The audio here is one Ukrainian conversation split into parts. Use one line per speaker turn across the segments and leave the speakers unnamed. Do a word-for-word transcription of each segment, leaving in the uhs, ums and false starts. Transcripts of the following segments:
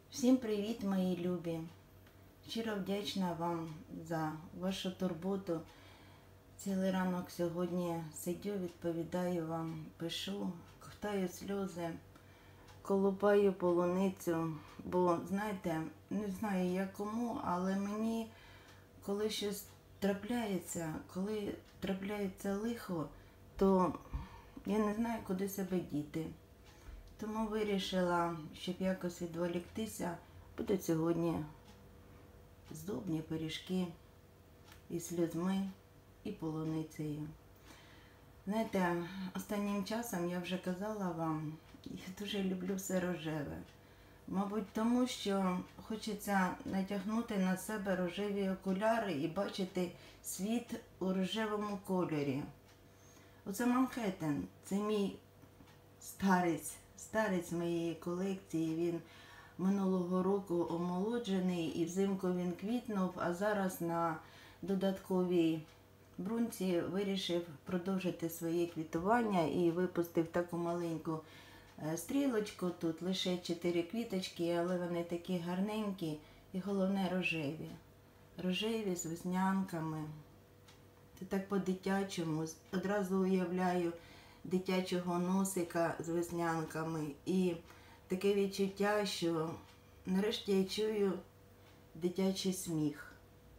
Всім привіт, мої любі! Щиро вдячна вам за вашу турботу. Цілий ранок сьогодні сидю, відповідаю вам, пишу, ковтаю сльози, колупаю полуницю, бо, знаєте, не знаю я кому, але мені, коли щось трапляється, коли трапляється лихо, то я не знаю, куди себе діти. Тому вирішила, щоб якось відволіктися, будуть сьогодні здобні пиріжки із сльозми і полуницею. Знаєте, останнім часом я вже казала вам, я дуже люблю все рожеве. Мабуть, тому що хочеться натягнути на себе рожеві окуляри і бачити світ у рожевому кольорі. Оце Манхеттен, це мій старець. Старець моєї колекції, він минулого року омолоджений і взимку він квітнув, а зараз на додатковій брунці вирішив продовжити своє квітування і випустив таку маленьку стрілочку. Тут лише чотири квіточки, але вони такі гарненькі і головне рожеві. Рожеві з веснянками. Це так по-дитячому. Одразу уявляю дитячого носика з веснянками. І таке відчуття, що нарешті я чую дитячий сміх.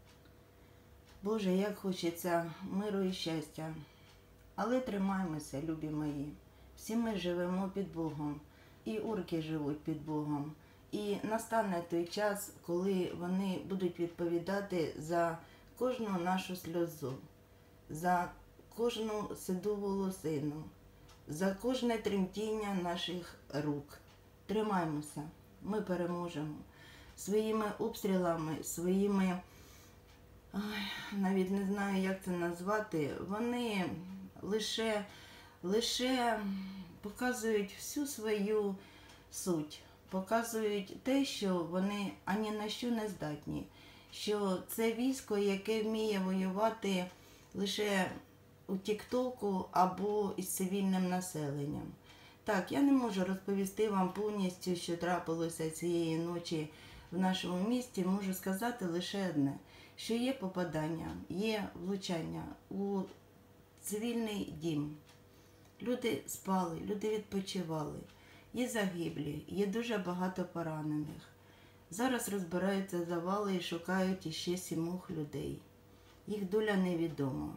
Боже, як хочеться миру і щастя. Але тримаймося, любі мої. Всі ми живемо під Богом. І орки живуть під Богом. І настане той час, коли вони будуть відповідати за кожну нашу сльозу, за кожну седу волосину, за кожне тремтіння наших рук. Тримаймося, ми переможемо. Своїми обстрілами, своїми, ой, навіть не знаю, як це назвати, вони лише, лише показують всю свою суть, показують те, що вони ані на що не здатні, що це військо, яке вміє воювати лише у Тік-Току або із цивільним населенням. Так, я не можу розповісти вам повністю, що трапилося цієї ночі в нашому місті. Можу сказати лише одне, що є попадання, є влучання у цивільний дім. Люди спали, люди відпочивали, є загиблі, є дуже багато поранених. Зараз розбираються завали і шукають іще сімох людей. Їх доля невідома.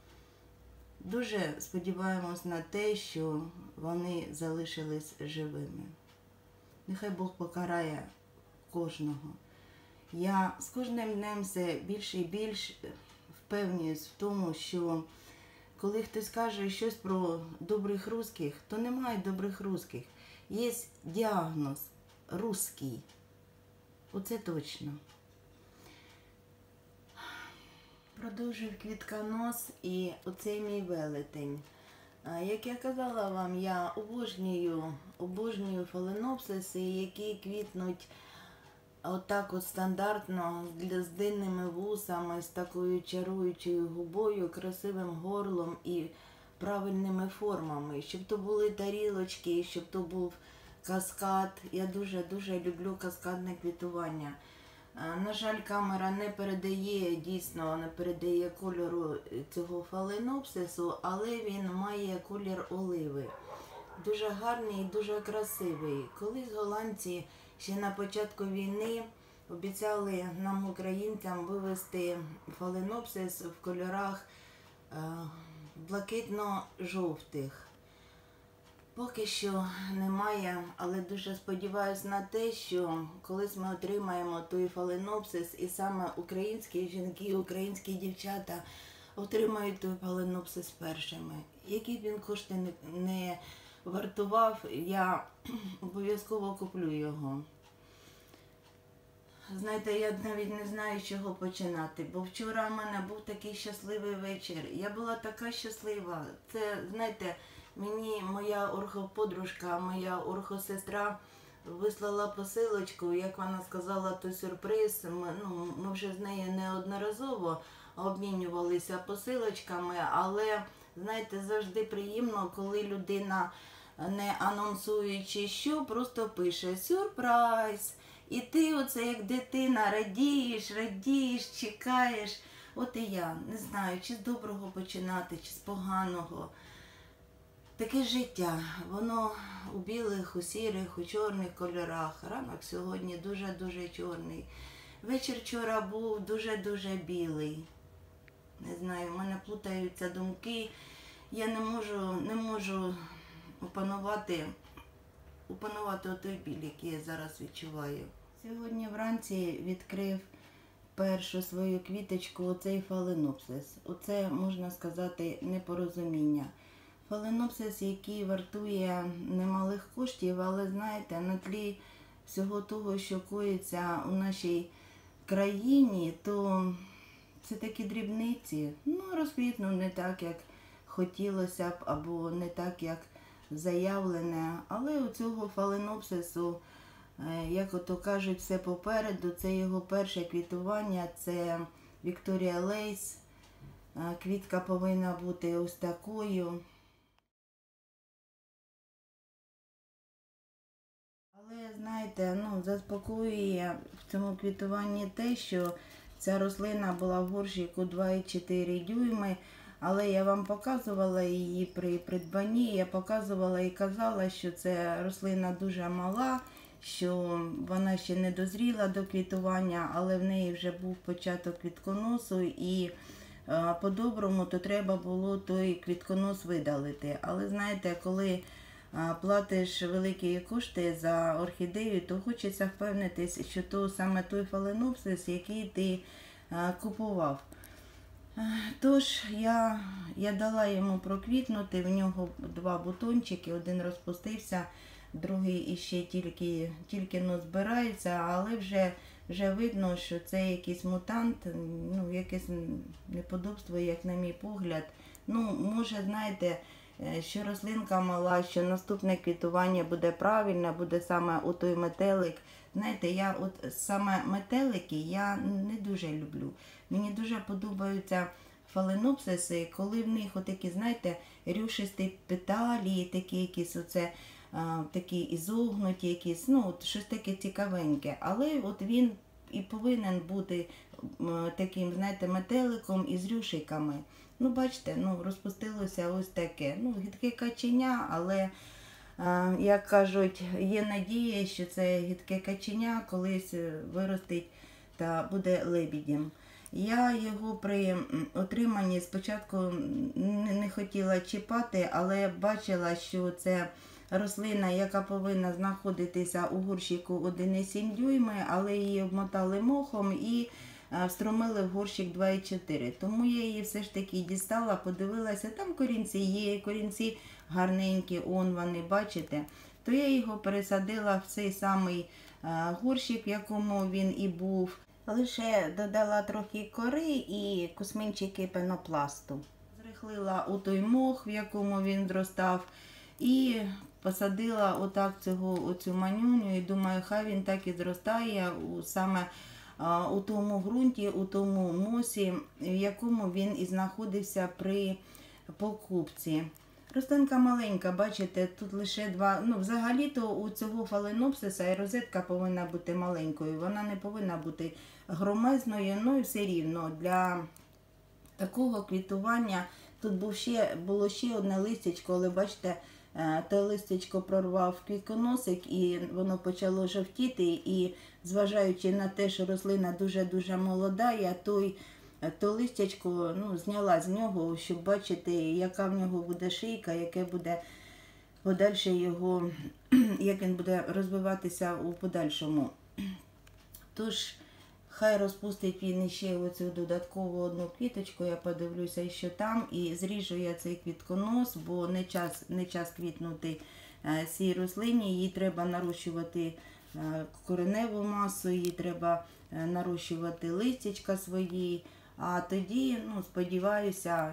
Дуже сподіваємось на те, що вони залишились живими. Нехай Бог покарає кожного. Я з кожним днем все більше і більше впевнююсь в тому, що коли хтось каже щось про добрих русських, то немає добрих русських. Є діагноз русський. Оце точно. Продовжив квітконос і оцей мій велетень. Як я казала вам, я обожнюю, обожнюю фаленопсиси, які квітнуть отак от стандартно, з длинними вусами, з такою чаруючою губою, красивим горлом і правильними формами. Щоб то були тарілочки, щоб то був каскад. Я дуже-дуже люблю каскадне квітування. На жаль, камера не передає, дійсно, не передає кольору цього фаленопсису, але він має колір оливи. Дуже гарний і дуже красивий. Колись голландці ще на початку війни обіцяли нам, українцям, вивезти фаленопсис в кольорах блакитно-жовтих. Поки що немає, але дуже сподіваюся на те, що колись ми отримаємо той фаленопсис, і саме українські жінки, українські дівчата отримають той фаленопсис першими. Які б він кошти не, не вартував, я обов'язково куплю його. Знаєте, я навіть не знаю, з чого починати, бо вчора в мене був такий щасливий вечір. Я була така щаслива. Це, знаєте, мені моя орхоподружка, моя орхосестра вислала посилочку, як вона сказала, то сюрприз. Ми, ну, ми вже з нею неодноразово обмінювалися посилочками, але, знаєте, завжди приємно, коли людина, не анонсуючи що, просто пише «сюрприз». І ти оце як дитина радієш, радієш, чекаєш. От і я не знаю, чи з доброго починати, чи з поганого. Таке життя, воно у білих, у сірих, у чорних кольорах. Ранок сьогодні дуже-дуже чорний. Вечір вчора був дуже-дуже білий. Не знаю, в мене плутаються думки. Я не можу, не можу опанувати, опанувати той біль, який я зараз відчуваю. Сьогодні вранці відкрив першу свою квіточку, оцей фаленопсис. Оце, можна сказати, непорозуміння. Фаленопсис, який вартує немалих коштів, але, знаєте, на тлі всього того, що коїться у нашій країні, то це такі дрібниці. Ну, розквітнув не так, як хотілося б, або не так, як заявлене. Але у цього фаленопсису, як ото кажуть, все попереду. Це його перше квітування, це Вікторія Лейс. Квітка повинна бути ось такою. Але, знаєте, ну, заспокоює в цьому квітуванні те, що ця рослина була в горщику два і чотири дюйми, але я вам показувала її при придбанні, я показувала і казала, що ця рослина дуже мала, що вона ще не дозріла до квітування, але в неї вже був початок квітконосу, і е, по-доброму то треба було той квітконос видалити. Але, знаєте, коли платиш великі кошти за орхідею, то хочеться впевнитись, що то саме той фаленопсис, який ти купував. Тож я, я дала йому проквітнути, в нього два бутончики, один розпустився, другий іще тільки, тільки ну, збирається, але вже, вже видно, що це якийсь мутант, ну, якесь неподобство, як на мій погляд. Ну, може, знаєте, що рослинка мала, що наступне квітування буде правильне, буде саме у той метелик. Знаєте, я от саме метелики я не дуже люблю. Мені дуже подобаються фаленопсиси, коли в них отакі, знаєте, рюшисті петалії, такі якісь оце, а, такі ізогнуті, якісь, ну, от щось таке цікавеньке. Але от він і повинен бути а, таким, знаєте, метеликом із рюшиками. Ну, бачите, ну, розпустилося ось таке. Ну, гидке каченя, але, а, як кажуть, є надія, що це гидке каченя колись виростить та буде лебідем. Я його при отриманні спочатку не хотіла чіпати, але бачила, що це рослина, яка повинна знаходитися у горщику один і сім дюйми, але її обмотали мохом і встромили в горщик два і чотири. Тому я її все ж таки дістала, подивилася, там корінці є, корінці гарненькі, он вони, бачите. То я його пересадила в цей самий горщик, в якому він і був. Лише додала трохи кори і кусминчики пенопласту. Зрихлила у той мох, в якому він зростав, і посадила отак цього, оцю манюню, і думаю, хай він так і зростає у, саме а, у тому ґрунті, у тому мосі, в якому він і знаходився при покупці. Рослинка маленька, бачите, тут лише два, ну взагалі-то у цього фаленопсиса і розетка повинна бути маленькою, вона не повинна бути громезною, ну і все рівно для такого квітування. Тут був ще, було ще одне листячко, але бачите, те листячко прорвав квітконосик і воно почало жовтіти, і зважаючи на те, що рослина дуже-дуже молода, я той то листячко, ну, зняла з нього, щоб бачити, яка в нього буде шийка, яке буде подальше його, як він буде розвиватися у подальшому. Тож, хай розпустить він ще оцю додаткову одну квіточку, я подивлюся, що там, і зріжу я цей квітконос, бо не час, не час квітнути цій рослині, їй треба нарощувати кореневу масу, їй треба нарощувати листячка свої. А тоді, ну, сподіваюся,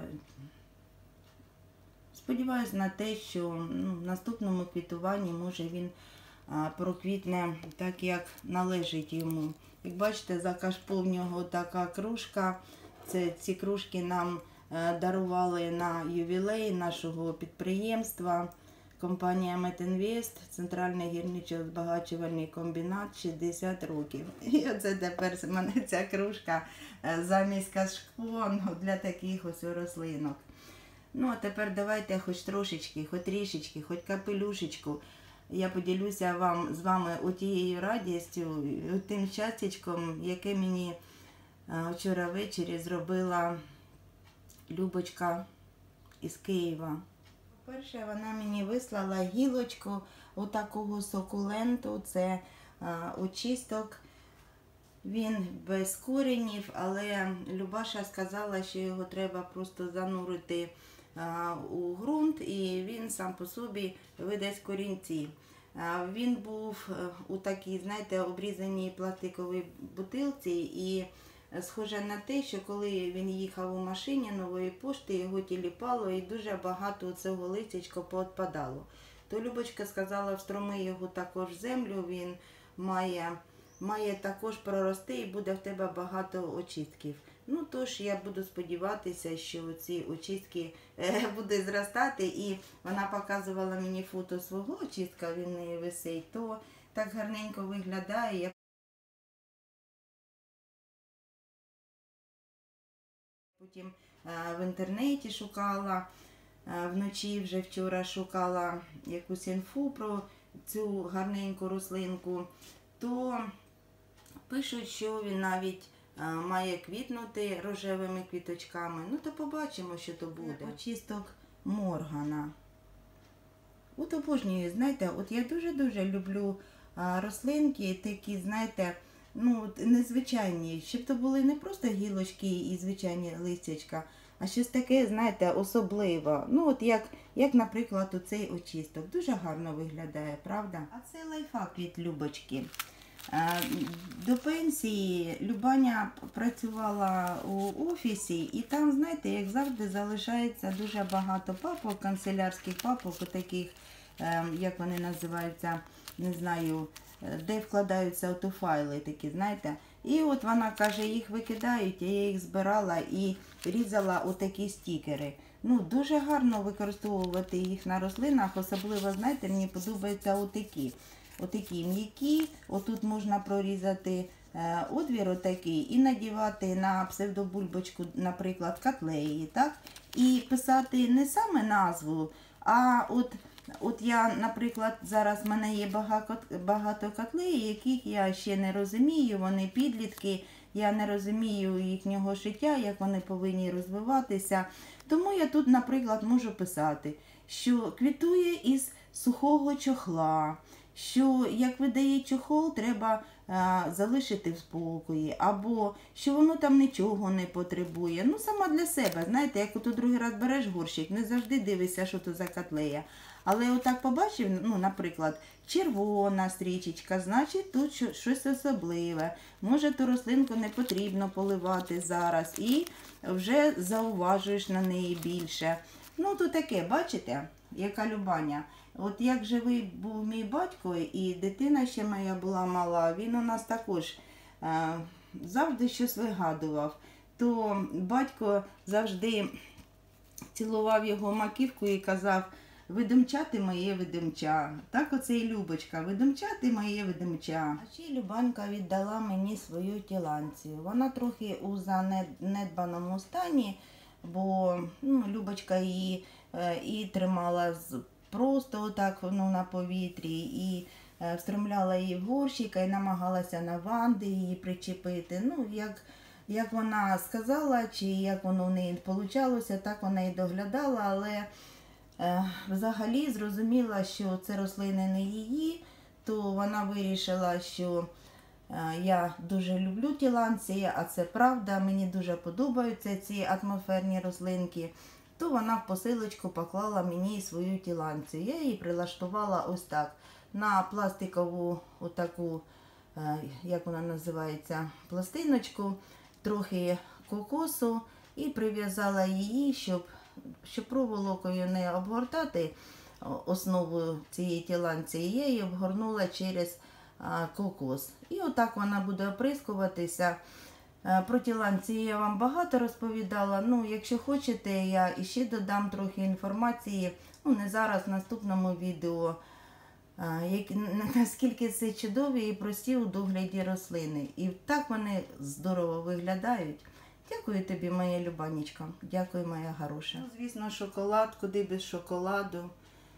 сподіваюся на те, що ну, в наступному квітуванні, може, він а, проквітне так, як належить йому. Як бачите, за кашпо в нього така кружка. Це, ці кружки нам а, дарували на ювілей нашого підприємства. компанія Метінвест, Центральний гірничо-збагачувальний комбінат, шістдесят років. І оце тепер в мене ця кружка замість кашпо для таких ось рослинок. Ну, а тепер давайте хоч трошечки, хоч трішечки, хоч капелюшечку. Я поділюся вам, з вами отією радістю, тим щастячком, яке мені вчора ввечері зробила Любочка із Києва. По-перше, вона мені вислала гілочку отакого сукуленту. Це а, очисток. Він без коренів, але Любаша сказала, що його треба просто занурити а, у ґрунт, і він сам по собі видасть корінці. А, він був у такій, знаєте, обрізаній пластиковій бутилці, і схоже на те, що коли він їхав у машині нової пошти, його тіліпало і дуже багато цього листячка поотпадало. То Любочка сказала, встроми його також в землю, він має, має також прорости і буде в тебе багато очистків. Ну, тож я буду сподіватися, що ці очистки е, будуть зростати, і вона показувала мені фото свого очистка, він в неї висить, то так гарненько виглядає. Потім в інтернеті шукала, вночі вже вчора шукала якусь інфу про цю гарненьку рослинку, то пишуть, що він навіть має квітнути рожевими квіточками. Ну, то побачимо, що то буде. Очисток Моргана. От обожнюю, знаєте, от я дуже-дуже люблю рослинки, такі, знаєте, ну, незвичайні, щоб то були не просто гілочки і звичайні листячка, а щось таке, знаєте, особливе. Ну, от як, як наприклад, оцей очисток. Дуже гарно виглядає, правда? А це лайфхак від Любочки. До пенсії Любаня працювала у офісі, і там, знаєте, як завжди, залишається дуже багато папок, канцелярських папок, таких, як вони називаються, не знаю, де вкладаються ото файли такі, знаєте. І от вона каже, їх викидають, я їх збирала і різала отакі стікери. Ну, дуже гарно використовувати їх на рослинах, особливо, знаєте, мені подобаються отакі. Отакі м'які, отут можна прорізати е, отвір отакий і надівати на псевдобульбочку, наприклад, котлеї, так? І писати не саме назву, а от, от я, наприклад, зараз в мене є багато, багато котлей, яких я ще не розумію, вони підлітки, я не розумію їхнього життя, як вони повинні розвиватися. Тому я тут, наприклад, можу писати, що квітує із сухого чохла, що як видає чохол, треба а, залишити в спокої, або що воно там нічого не потребує. Ну, сама для себе, знаєте, як ото другий раз береш горщик, не завжди дивишся, що то за котлея. Але отак побачив, ну, наприклад, червона стрічечка, значить тут щось особливе. Може, ту рослинку не потрібно поливати зараз, і вже зауважуєш на неї більше. Ну, то таке, бачите, яка Любаня. От як живий був мій батько, і дитина ще моя була мала, він у нас також е, завжди щось вигадував. То батько завжди цілував його маківку і казав: «Видимча ти моє видимча». Так оце і Любочка: «Видимча ти моє видимча». А ще Любанька віддала мені свою тіланцію. Вона трохи у занедбаному стані, бо ну, Любочка її е, і тримала з просто отак, ну, на повітрі, і е, встромляла її в горщика і намагалася на ванди її причепити. Ну, як, як вона сказала, чи як воно в неї вийшло, так вона і доглядала, але е, взагалі зрозуміла, що це рослини не її, то вона вирішила, що е, я дуже люблю тіланції, а це правда, мені дуже подобаються ці атмосферні рослинки. То вона в посилочку поклала мені свою тіланцію. Я її прилаштувала ось так, на пластикову отаку, як вона називається, пластиночку, трохи кокосу, і прив'язала її, щоб, щоб проволокою не обгортати основу цієї тіланції. Я її обгорнула через кокос. І отак вона буде оприскуватися Е, Про тіланці я вам багато розповідала. Ну, якщо хочете, я іще додам трохи інформації. Ну, не зараз, в наступному відео. Е, як- на- Наскільки це чудові і прості у догляді рослини. І так вони здорово виглядають. Дякую тобі, моя Любанечка. Дякую, моя хороша. Ну, звісно, шоколад, куди без шоколаду.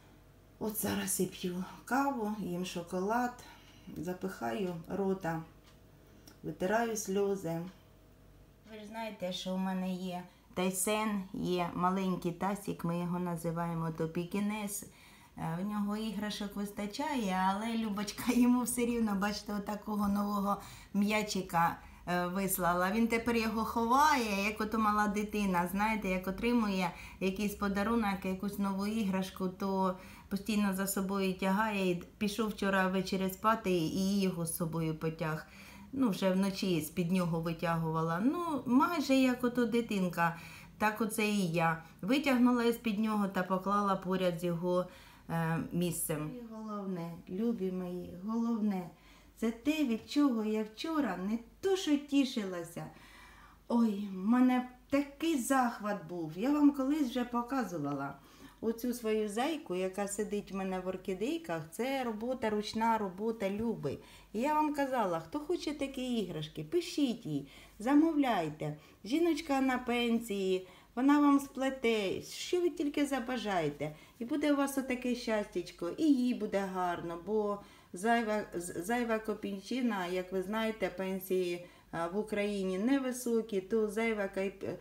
От зараз і п'ю каву, їм шоколад, запихаю рота, витираю сльози. Ви ж знаєте, що у мене є тайсен, є маленький тасік, ми його називаємо то пікінес. В нього іграшок вистачає, але Любочка йому все рівно, бачите, отакого нового м'ячика е, вислала. Він тепер його ховає, як ото мала дитина, знаєте, як отримує якийсь подарунок, якусь нову іграшку, то постійно за собою тягає. І пішов вчора ввечері спати і його з собою потяг. Ну, вже вночі з-під нього витягувала. Ну, майже як ото дитинка, так оце і я. Витягнула з-під нього та поклала поряд з його е, місцем. І головне, любі мої, головне, це те, від чого я вчора не то що тішилася. Ой, в мене такий захват був. Я вам колись вже показувала. Оцю свою зайку, яка сидить в мене в орхідейках, це робота, ручна робота Люби. І я вам казала, хто хоче такі іграшки, пишіть їй, замовляйте. Жіночка на пенсії, вона вам сплете, що ви тільки забажаєте. І буде у вас отаке щастячко, і їй буде гарно, бо зайва, зайва копійчина, як ви знаєте, пенсії в Україні невисокі, то зайва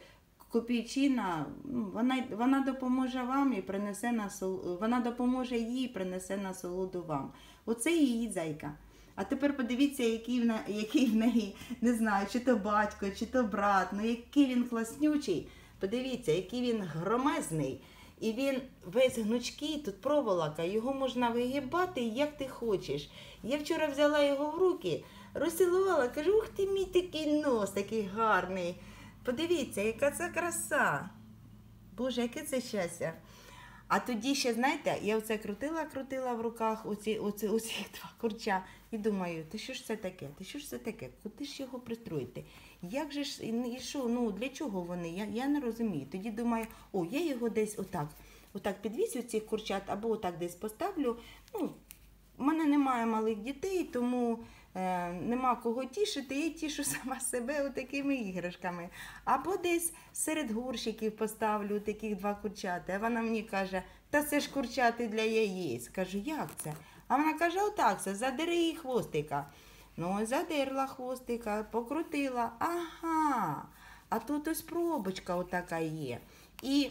копійчина, вона, вона допоможе вам і принесе насолоду, вона допоможе їй і принесе насолоду вам. Оце її зайка. А тепер подивіться, який в, не, який в неї, не знаю, чи то батько, чи то брат, ну який він класнючий. Подивіться, який він громезний. І він весь гнучкий, тут проволока, його можна вигибати, як ти хочеш. Я вчора взяла його в руки, розцілувала, кажу, ух ти, мій такий нос, такий гарний. Подивіться, яка це краса. Боже, яке це щастя. А тоді ще, знаєте, я оце крутила-крутила в руках оці, оці, оці два курча. І думаю, та що ж це таке? Та що ж це таке? Куди ж його пристроїти? Як же ж, і що, ну, для чого вони? Я, я не розумію. Тоді думаю, о, я його десь отак, отак підвісю цих курчат, або отак десь поставлю. Ну, у мене немає малих дітей, тому е, нема кого тішити, я тішу сама себе отакими іграшками. Або десь серед горщиків поставлю таких два курчати. А вона мені каже, та це ж курчати для яєць. Кажу, як це? А вона каже, отак це, задери їй хвостика. Ну, задерла хвостика, покрутила. Ага, а тут ось пробочка отака є. І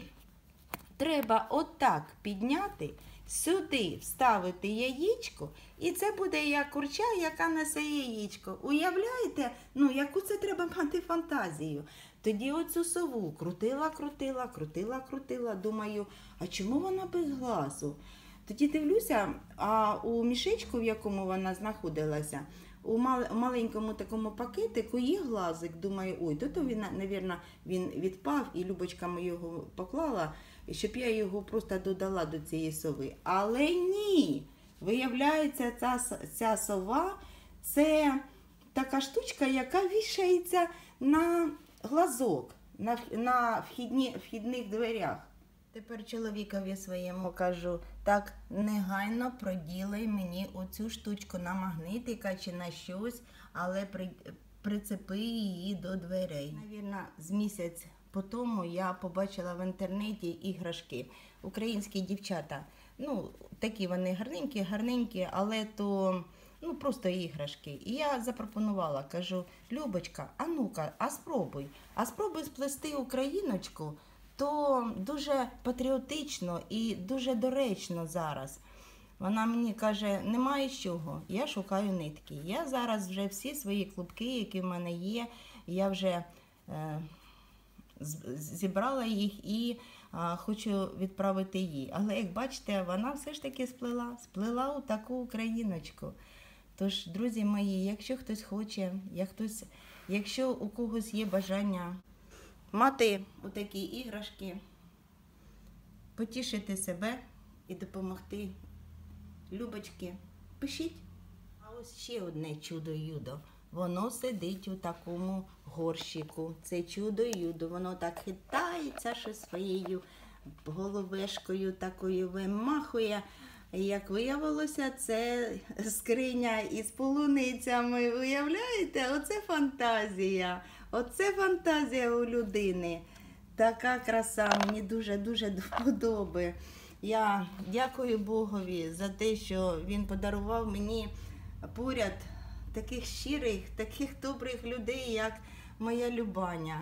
треба отак підняти, сюди вставити яєчко, і це буде як курча, яка несе яєчко. Уявляєте, ну, яку це треба мати фантазію? Тоді оцю сову крутила, крутила, крутила, крутила. Думаю, а чому вона без глазу? Тоді дивлюся, а у мішечку, в якому вона знаходилася, у маленькому такому пакетику є глазик. Думаю, ой, то, то він, мабуть, він відпав, і Любочка ми його поклала, щоб я його просто додала до цієї сови. Але ні! Виявляється, ця, ця сова – це така штучка, яка вішається на глазок, на, на вхідні, вхідних дверях. Тепер чоловікові своєму кажу, так, негайно проділай мені оцю штучку на магнитика чи на щось, але при, прицепи її до дверей. Навірно, з місяць по тому я побачила в інтернеті іграшки. Українські дівчата, ну, такі вони гарненькі, гарненькі, але то, ну, просто іграшки. І я запропонувала, кажу, Любочка, а ну-ка, а спробуй, а спробуй сплести україночку, то дуже патріотично і дуже доречно зараз. Вона мені каже, немає з чого, я шукаю нитки. Я зараз вже всі свої клубки, які в мене є, я вже е, зібрала їх і е, хочу відправити їй. Але, як бачите, вона все ж таки сплела, сплела у таку україночку. Тож, друзі мої, якщо хтось хоче, як хтось, якщо у когось є бажання мати отакі іграшки, потішити себе і допомогти Любочки, пишіть. А ось ще одне чудо-юдо. Воно сидить у такому горщику. Це чудо-юдо. Воно так хитається, що своєю головешкою такою вимахує. І як виявилося, це скриня із полуницями. Уявляєте? Оце фантазія. Оце фантазія у людини. Така краса, мені дуже-дуже до вподоби. Я дякую Богові за те, що він подарував мені поряд таких щирих, таких добрих людей, як моя Любаня.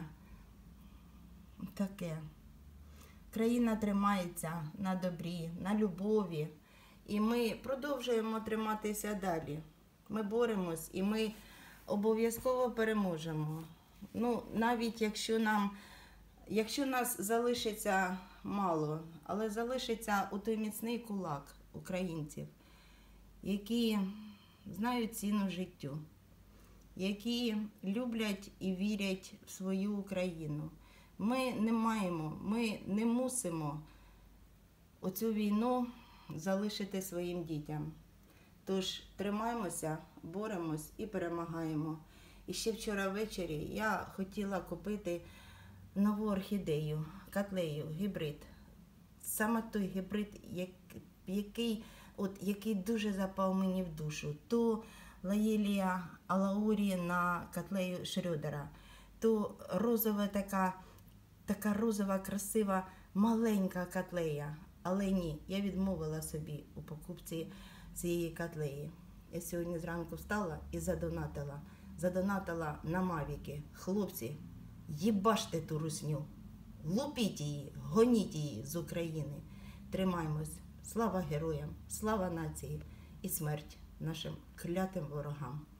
Таке. Країна тримається на добрі, на любові. І ми продовжуємо триматися далі. Ми боремось і ми обов'язково переможемо. Ну, навіть якщо нам, якщо нас залишиться мало, але залишиться у той міцний кулак українців, які знають ціну життю, які люблять і вірять в свою Україну. Ми не маємо, ми не мусимо оцю війну залишити своїм дітям. Тож тримаємося, боремось і перемагаємо. І ще вчора ввечері я хотіла купити нову орхідею, котлею, гібрид. Саме той гібрид, який, от, який дуже запав мені в душу. То лаєлія алаурі на котлею Шрёдера, то розова така, така розова, красива, маленька котлея. Але ні, я відмовила собі у покупці цієї котлеї. Я сьогодні зранку встала і задонатила. Задонатила на мавіки. Хлопці, їбаште ту русню. Лупіть її, гоніть її з України. Тримаймось. Слава героям, слава нації і смерть нашим клятим ворогам.